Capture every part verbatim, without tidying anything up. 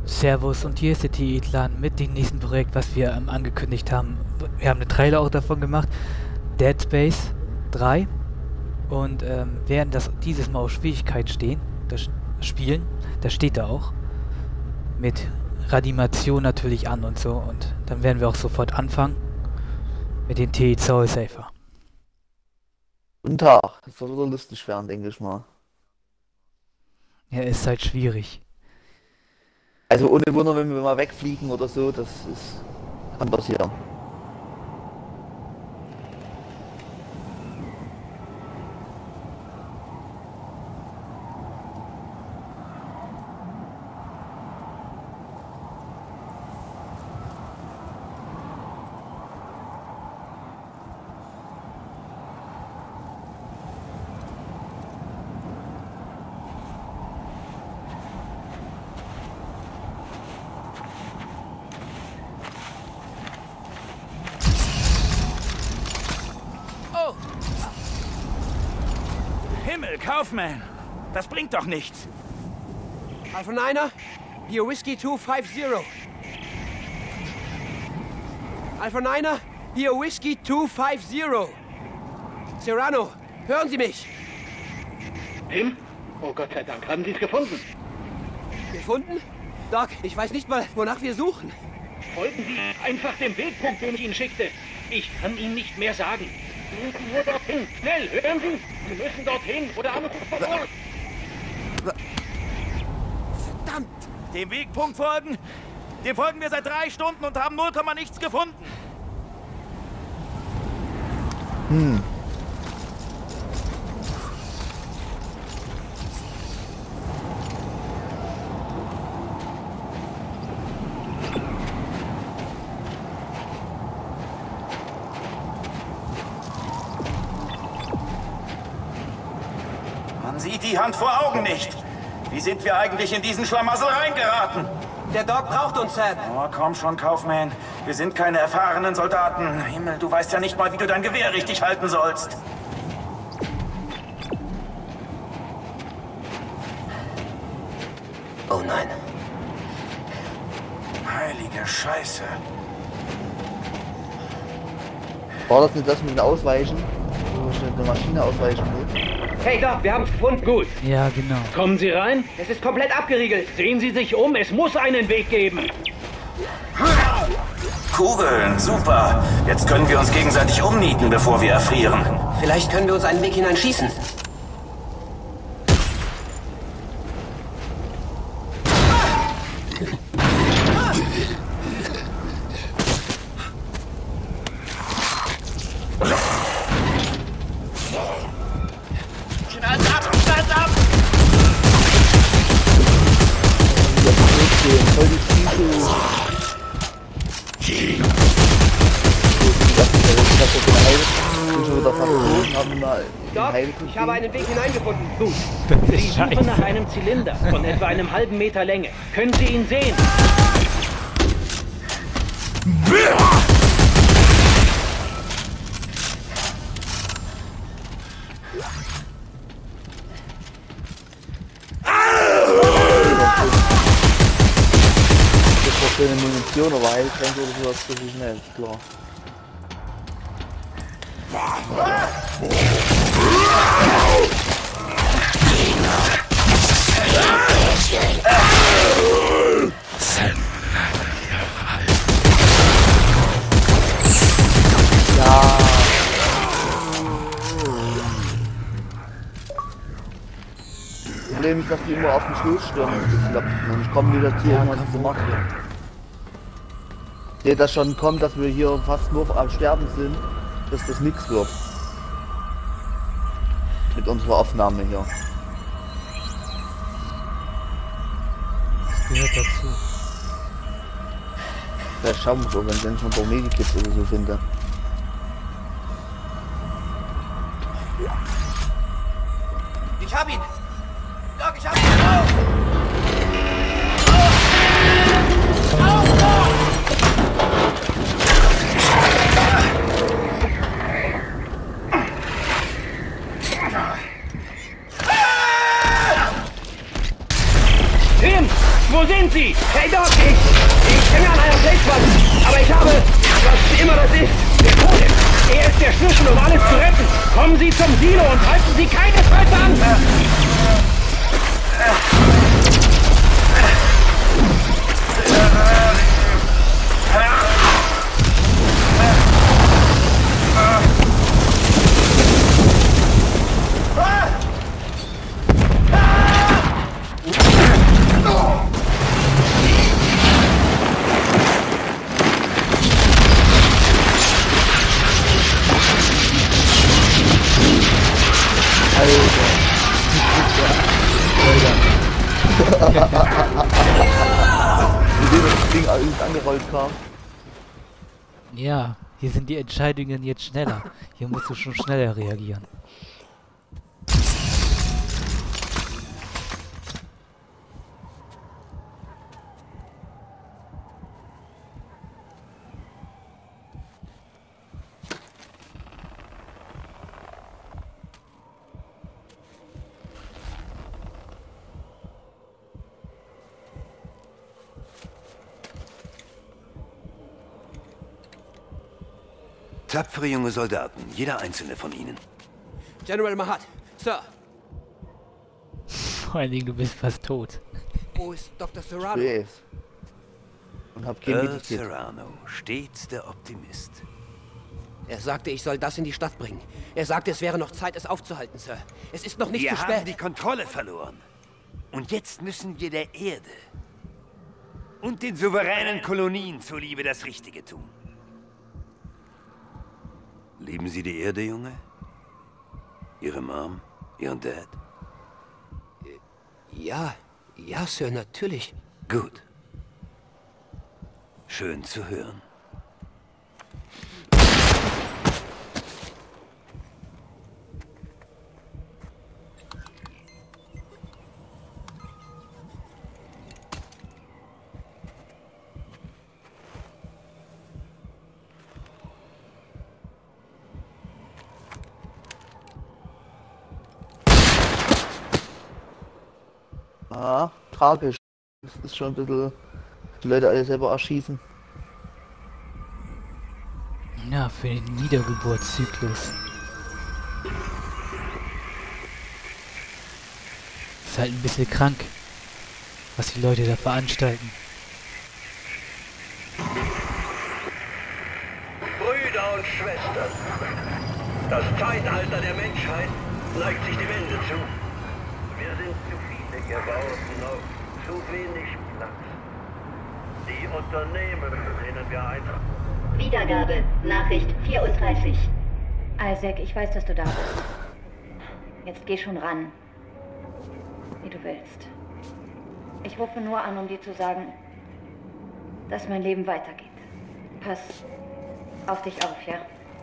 Servus und hier ist der T E-Clan mit dem nächsten Projekt, was wir ähm, angekündigt haben. Wir haben einen Trailer auch davon gemacht, Dead Space drei, und ähm, werden das dieses Mal auf Schwierigkeit stehen, das spielen, das steht da auch, mit Radimation natürlich an und so, und dann werden wir auch sofort anfangen mit den T E Soul Safer. Guten Tag, das soll wieder lustig werden, denke ich mal. Ja, ist halt schwierig. Also ohne Wunder, wenn wir mal wegfliegen oder so, das ist, kann passieren. Himmel, Kaufman! Das bringt doch nichts! Alpha Niner, hier Whiskey zwei fünf null. Alpha Niner, hier Whiskey zwei fünf null. Serrano, hören Sie mich? Tim? Oh Gott sei Dank, haben Sie es gefunden? Gefunden? Doc, ich weiß nicht mal, wonach wir suchen. Folgen Sie einfach dem Wegpunkt, den ich Ihnen schickte. Ich kann Ihnen nicht mehr sagen. Sie müssen nur dorthin. Schnell, hören Sie! Sie müssen dorthin oder Anruf sofort! Verdammt! Dem Wegpunkt folgen? Dem folgen wir seit drei Stunden und haben null Komma nichts gefunden. Hm. Man sieht die Hand vor Augen nicht. Wie sind wir eigentlich in diesen Schlamassel reingeraten? Der Doc braucht uns, Sam. Oh, komm schon, Kaufman. Wir sind keine erfahrenen Soldaten. Himmel, du weißt ja nicht mal, wie du dein Gewehr richtig halten sollst. Oh nein. Heilige Scheiße. War das nicht das mit dem Ausweichen? Wo ich mit der Maschine ausweichen muss? Hey Doc, wir haben es gefunden. Gut. Ja, genau. Kommen Sie rein. Es ist komplett abgeriegelt. Sehen Sie sich um, es muss einen Weg geben. Kugeln, super. Jetzt können wir uns gegenseitig umnieten, bevor wir erfrieren. Vielleicht können wir uns einen Weg hineinschießen. Schnallt ab, schnallt ab! Voll die Psycho. Doc, ich habe einen Weg hineingefunden. Gut. Das Sie ist suchen scheiße. nach einem Zylinder von etwa einem halben Meter Länge. Können Sie ihn sehen? Das war schöne Munition, aber Heiltränke oder sowas zu schnell, klar. Ja. Das Problem ist, dass die immer auf den Schluss stürmen. Ich glaube, ich komme wieder zu, irgendwas zu machen. Ich sehe das schon kommt, dass wir hier fast nur am Sterben sind, dass das nichts wird. Mit unserer Aufnahme hier. Das gehört dazu. Vielleicht schauen wir es auch, wenn ich noch ein paar Medikits oder so finde. Ich hab ihn! Doc, ich hab ihn! Oh! Tim, wo sind sind Sie? Hey Doc, ich, ich hänge an einer Felswand, aber ich habe, was immer das ist, Der Tode. Er ist der Schlüssel, um alles zu retten. Kommen Sie zum Silo und halten Sie keine Seite an. Wie das Ding alles angerollt kam. Ja, hier sind die Entscheidungen jetzt schneller. Hier musst du schon schneller reagieren. Tapfere junge Soldaten, jeder einzelne von ihnen. General Mahat, Sir, Vor allen Dingen, du bist fast tot. wo ist Doktor Serrano? Yes. Und hab kein Earl Medikit. Serrano, stets der Optimist. Er sagte, ich soll das in die Stadt bringen. Er sagte, es wäre noch Zeit, es aufzuhalten, Sir. Es ist noch nicht Wir zu haben spät. die Kontrolle verloren. Und jetzt müssen wir der Erde und den souveränen Kolonien zuliebe das Richtige tun. Lieben Sie die Erde, Junge? Ihre Mom? Ihren Dad? Ja, ja, Sir, natürlich. Gut. Schön zu hören. Ah, tragisch. Das ist schon ein bisschen... Die Leute alle selber erschießen. Ja, für den Niedergeburtszyklus. Ist halt ein bisschen krank, was die Leute da veranstalten. Brüder und Schwestern, das Zeitalter der Menschheit neigt sich dem Ende zu. Wir sind zu viele geworden, noch zu wenig Platz. Die Unternehmen, denen wir einfach... Wiedergabe, Nachricht vierunddreißig. Isaac, ich weiß, dass du da bist. Jetzt geh schon ran. Wie du willst. Ich rufe nur an, um dir zu sagen, dass mein Leben weitergeht. Pass auf dich auf, ja?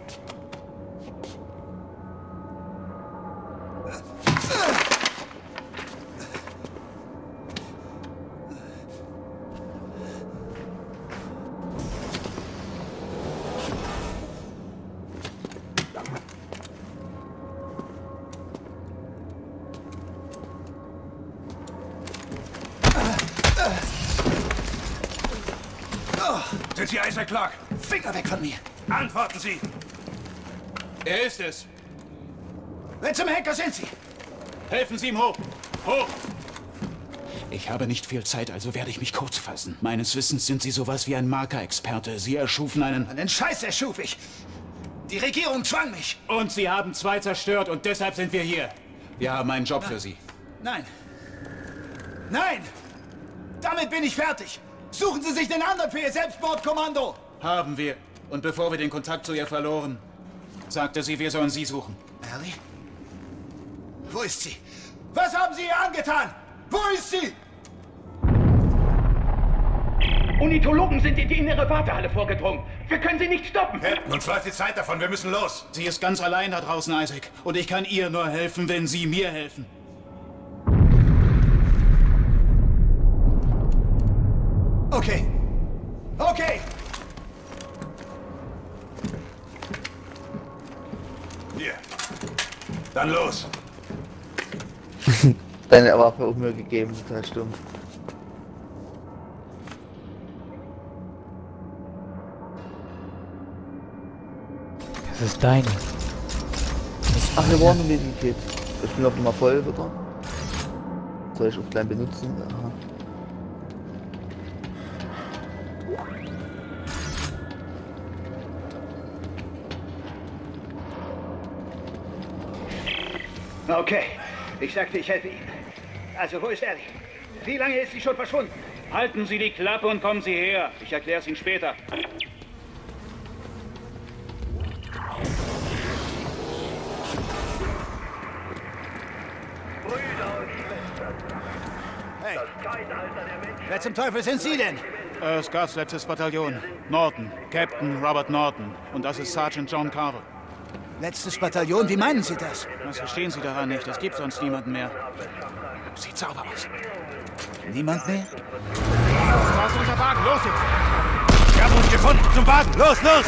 Sind Sie Isaac Clarke? Finger weg von mir! Antworten Sie! Er ist es! Wer zum Henker sind Sie? Helfen Sie ihm hoch! Hoch! Ich habe nicht viel Zeit, also werde ich mich kurz fassen. Meines Wissens sind Sie sowas wie ein Marker-Experte. Sie erschufen einen... Einen Scheiß erschuf ich! Die Regierung zwang mich! Und Sie haben zwei zerstört und deshalb sind wir hier. Wir haben einen Job für Sie. Nein! Nein! Damit bin ich fertig! Suchen Sie sich den anderen für Ihr Selbstmordkommando! Haben wir. Und bevor wir den Kontakt zu ihr verloren, sagte sie, wir sollen Sie suchen. Ellie? Wo ist sie? Was haben Sie ihr angetan? Wo ist sie? Unitologen sind in die innere Wartehalle vorgedrungen. Wir können sie nicht stoppen. Uns läuft die Zeit davon, wir müssen los. Sie ist ganz allein da draußen, Isaac. Und ich kann ihr nur helfen, wenn Sie mir helfen. Okay. Okay. Hier. Dann los. Deine Waffe auch mir gegeben, total stumpf. Das ist deine. Ach, hier war eine Medikit. Ich bin auf einmal voll wieder. Soll ich auch gleich benutzen? Aha. Okay, ich sagte, ich helfe Ihnen. Also, wo ist Ellie? Wie lange ist sie schon verschwunden? Halten Sie die Klappe und kommen Sie her. Ich erkläre es Ihnen später. Hey, wer zum Teufel sind Sie denn? Äh, Scars letztes Bataillon. Norton. Captain Robert Norton. Und das ist Sergeant John Carver. Letztes Bataillon, wie meinen Sie das? Was verstehen Sie daran nicht? Es gibt sonst niemanden mehr. Sieht sauber aus. Niemand mehr? Da ist unser Wagen. Los jetzt! Wir haben uns gefunden. Zum Wagen. Los, los!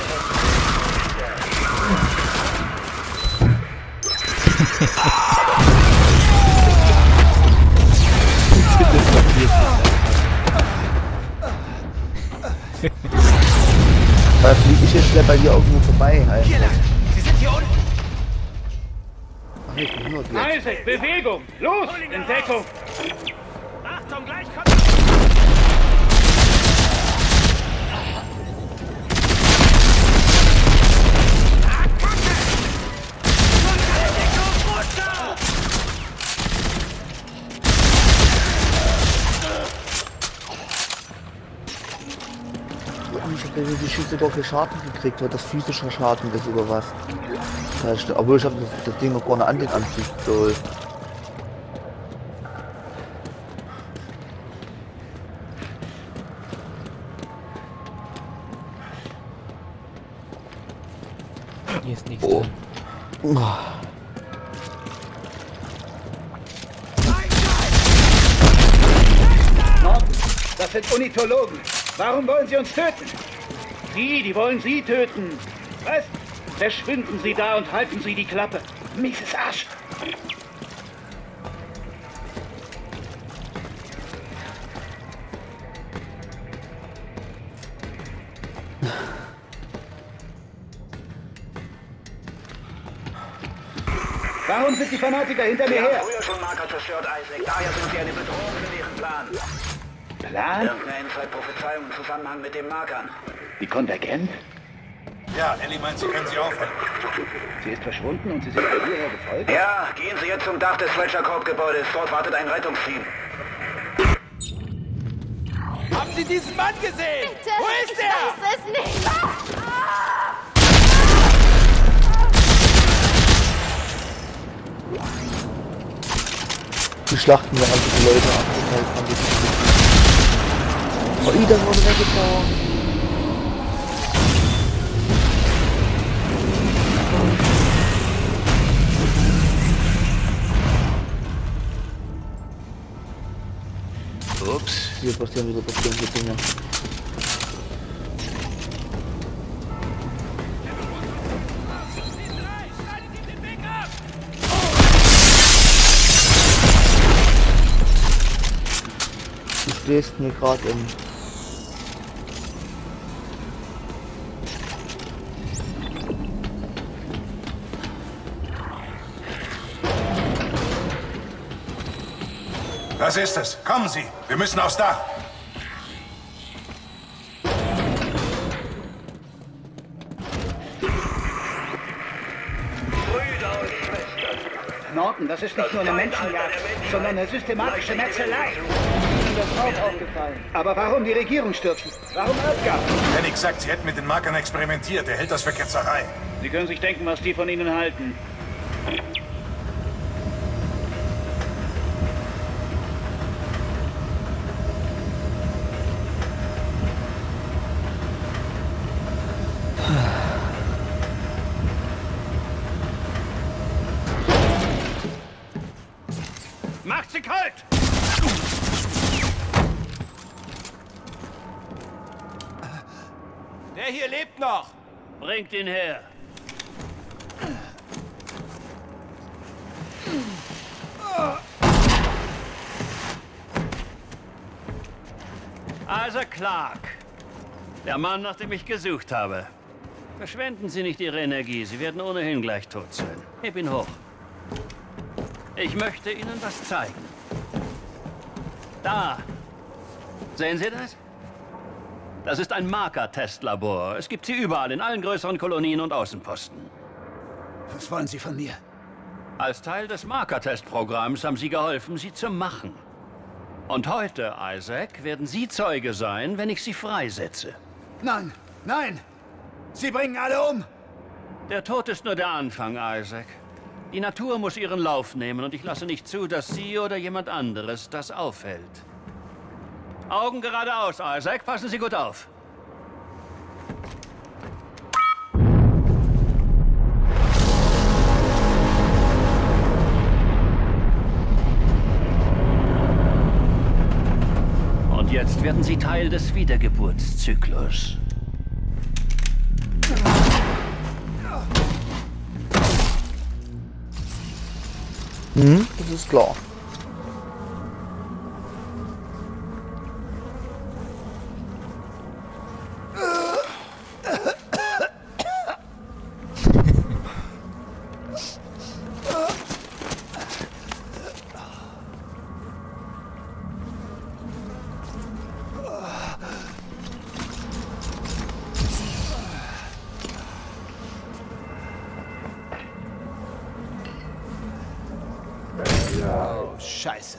Da fliege ich jetzt schnell bei dir irgendwo vorbei. Halt. Hier lang! Sie sind hier unten! Ach, ich bin nur gleich. Isaac, Bewegung! Los! In Deckung! Achtung, gleich kommt... Ich habe die Schüsse gar keinen Schaden gekriegt, weil das physischer Schaden ist oder was. Das heißt, obwohl ich habe das, das Ding noch gar nicht an den Anzug geholt. Hier ist nichts Oh. drin. Oh. Norton, das sind Unitologen. Warum wollen Sie uns töten? Sie, die wollen Sie töten! Was? Verschwinden Sie da und halten Sie die Klappe! Mieses Arsch! Warum sind die Fanatiker hinter mir Wir her? haben früher schon Marker zerstört, Isaac. Daher sind sie eine Bedrohung für ihren Plan. Plan? Irgendeine Inside-Prophezeiung im Zusammenhang mit den Markern. Die Konvergent? Ja, Ellie meint, Sie können sie aufhalten. Sie ist verschwunden und Sie sind bei hierher gefolgt? Ja, gehen Sie jetzt zum Dach des Fletcher Court-Gebäudes. Dort wartet ein Rettungsteam. Haben Sie diesen Mann gesehen? Bitte, Wo ist ich er? weiß es nicht. Ah! Die schlachten wir also die Leute ab. Oh, Ida wurde weggefahren. Ups. Hier passieren wieder bestimmte Dinge. Du stehst mir gerade im... Was ist es? Kommen Sie! Wir müssen aufs Dach! Norton, das ist nicht nur eine Menschenjagd, sondern eine systematische Metzelei. Mir ist auch aufgefallen. Aber warum die Regierung stürzen? Warum Abgaben? Hennig sagt, Sie hätten mit den Markern experimentiert. Er hält das für Ketzerei. Sie können sich denken, was die von Ihnen halten. Macht sie kalt! Der hier lebt noch. Bringt ihn her. Isaac Clarke. Der Mann, nach dem ich gesucht habe. Verschwenden Sie nicht Ihre Energie. Sie werden ohnehin gleich tot sein. Heb ihn hoch. Ich möchte Ihnen was zeigen. Da. Sehen Sie das? Das ist ein Marker-Testlabor. Es gibt sie überall, in allen größeren Kolonien und Außenposten. Was wollen Sie von mir? Als Teil des Marker-Testprogramms haben Sie geholfen, sie zu machen. Und heute, Isaac, werden Sie Zeuge sein, wenn ich Sie freisetze. Nein, nein! Sie bringen alle um! Der Tod ist nur der Anfang, Isaac. Die Natur muss ihren Lauf nehmen und ich lasse nicht zu, dass Sie oder jemand anderes das aufhält. Augen geradeaus, Isaac. Passen Sie gut auf. Und jetzt werden Sie Teil des Wiedergeburtszyklus. Hm, das ist klar. Oh, Scheiße.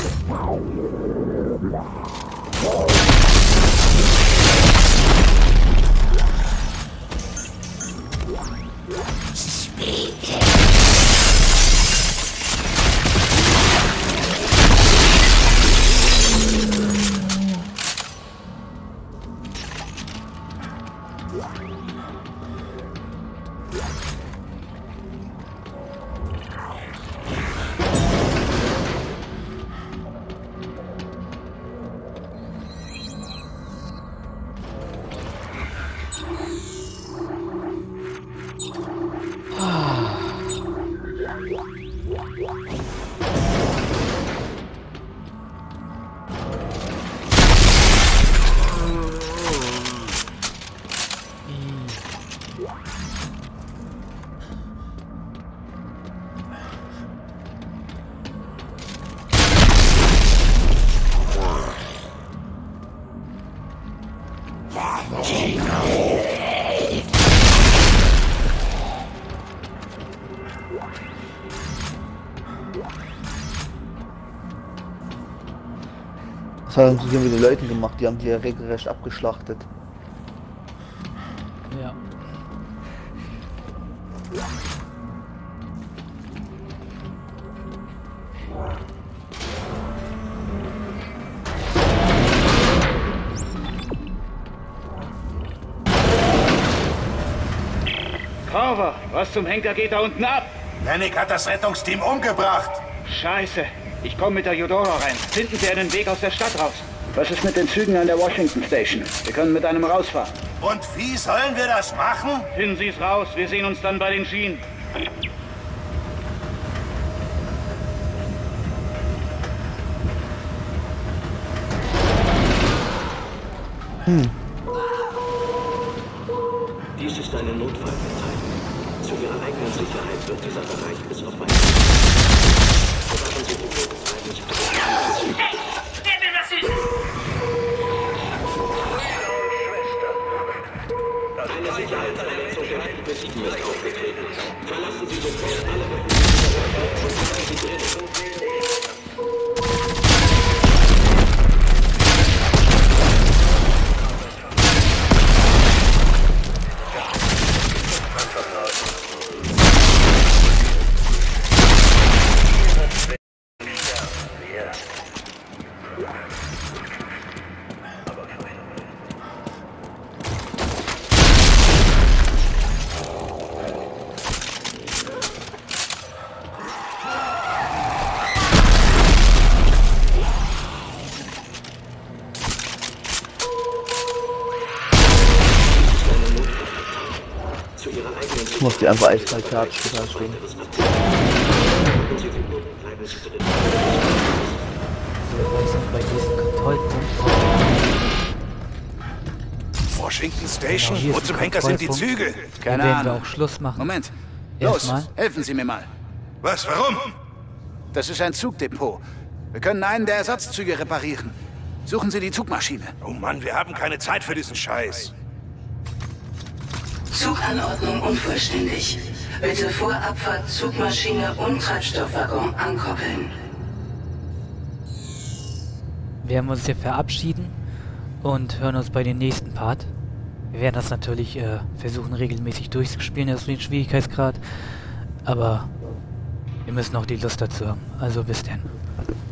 Was haben sie hier mit den Leuten gemacht? Die haben die ja regelrecht abgeschlachtet. Ja. Carver, was zum Henker geht da unten ab? Lennick hat das Rettungsteam umgebracht. Scheiße. Ich komme mit der Eudora rein. Finden Sie einen Weg aus der Stadt raus. Was ist mit den Zügen an der Washington Station? Wir können mit einem rausfahren. Und wie sollen wir das machen? Finden Sie es raus. Wir sehen uns dann bei den Schienen. Hm. Dies ist eine Notfallmitteilung. Zu Ihrer eigenen Sicherheit wird dieser Bereich bis auf weiteres. Bewahren Sie die Möglichkeiten zu bekommen. Hey! Wer will was süßen? Eine Sicherheitsverletzung der Besiegen ist aufgetreten. Verlassen Sie sofort alle Bereiche und bleiben Sie drin. Ich muss die einfach eiskalt klatschen, da stehen. So, weil ich bei diesen Kontrollpunkten. Washington Station? Genau, Wo zum Henker sind die Züge? Keine Ahnung. Wir auch Schluss machen. Moment. Erstmal. Los, helfen Sie mir mal. Was, warum? Das ist ein Zugdepot. Wir können einen der Ersatzzüge reparieren. Suchen Sie die Zugmaschine. Oh Mann, wir haben keine Zeit für diesen Scheiß. Zuganordnung unvollständig. Bitte vor Abfahrt Zugmaschine und Treibstoffwaggon ankoppeln. Wir werden uns hier verabschieden und hören uns bei den nächsten Part. Wir werden das natürlich äh, versuchen regelmäßig durchzuspielen, also den Schwierigkeitsgrad. Aber wir müssen auch die Lust dazu haben. Also bis dann.